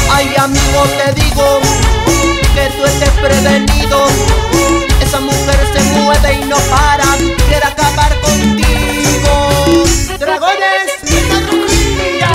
Ay, amigo, te digo que tú estés prevenido. Esa mujer se mueve y no para, quiere acabar contigo. Dragones de la Trujilla.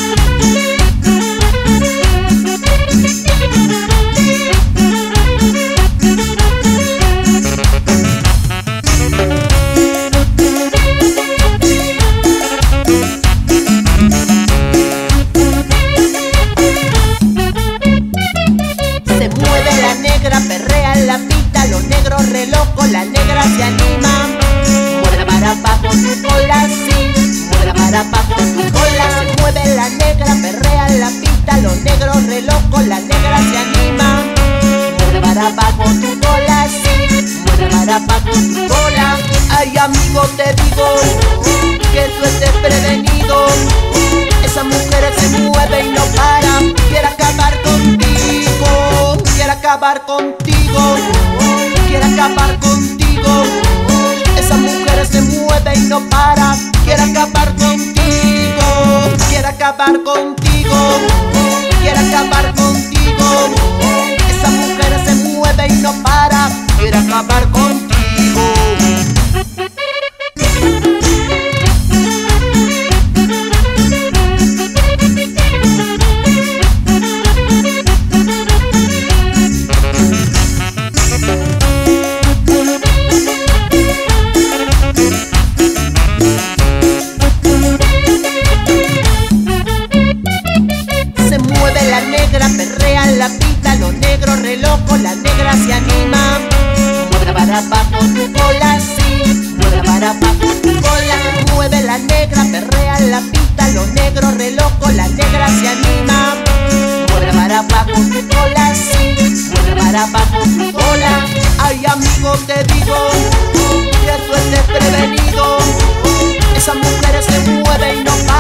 Se mueve la negra, perrea la pita, los negros re locos, la negra se anima. Mueve la marapa con tu cola, sí, mueve la marapa con tu cola. Se mueve la negra, perrea la pita, los negros re locos, la negra se anima. Mueve la marapa con tu cola, sí, mueve la marapa con tu cola. Ay, amigo, te digo que tú estés prevenido. Esa mujer se mueve y no para, quiere acabar contigo, quiere acabar contigo, quiere acabar contigo. Esa mujer se mueve y no para, quiere acabar contigo, quiere acabar contigo, quiere acabar contigo. Esa mujer se mueve y no para, quiere acabar contigo. La negra perrea la pita, los negros re locos, la negra se anima. Mueve la barapa con tu cola, sí, mueve la barapa con tu cola. Mueve la negra, perrea la pita, los negros re locos, la negra se anima. Mueve la barapa con tu cola, sí, mueve la barapa con tu cola. Ay, amigo, te digo que tú estés prevenido. Esa mujer se mueve y no para.